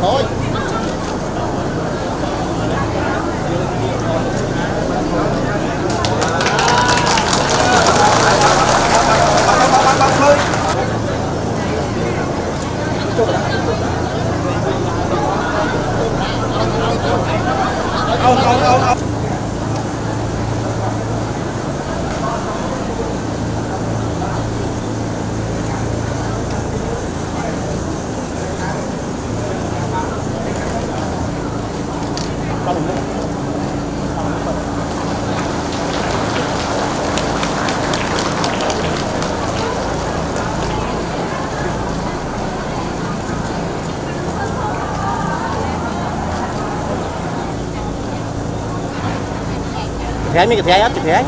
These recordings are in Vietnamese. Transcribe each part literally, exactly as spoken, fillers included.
thôi ông ông ông ông thế mình cái thế á, cái thế.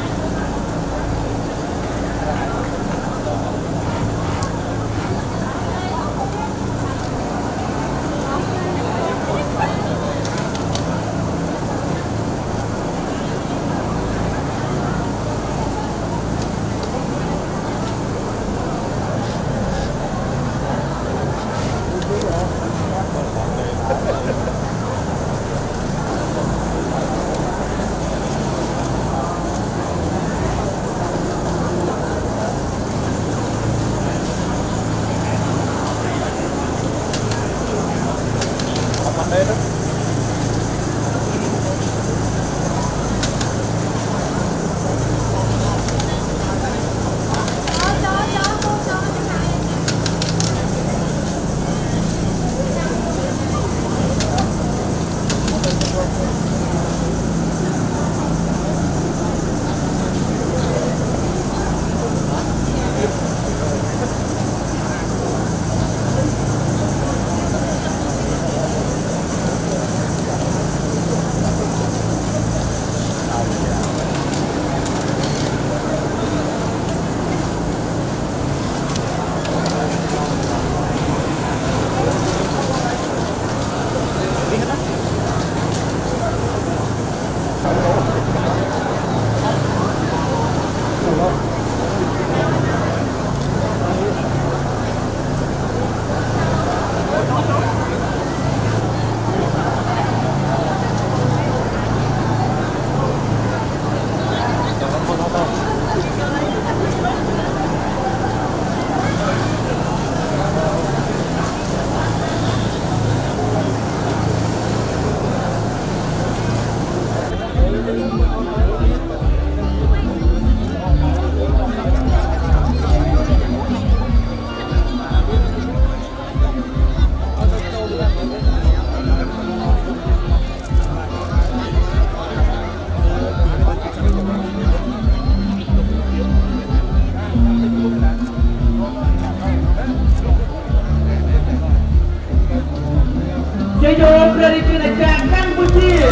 Chơi vô dari kerajaan Campuchia.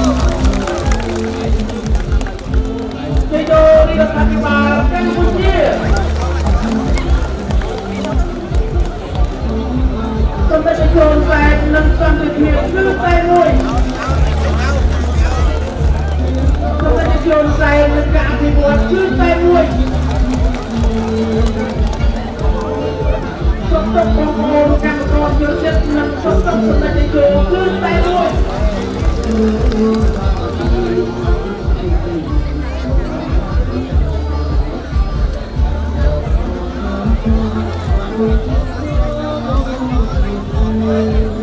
Chơi vô đi được thành bà Campuchia. Chúng ta sẽ chôn tay nâng sang thực hiện cứ tay nuôi. Chúng ta sẽ chôn tay nâng cả thì buồn cứ tay nuôi. Chúng ta không ôn càng còn chưa chết nâng sống trong sự ta sẽ chôn cứ tay nuôi. Thank you.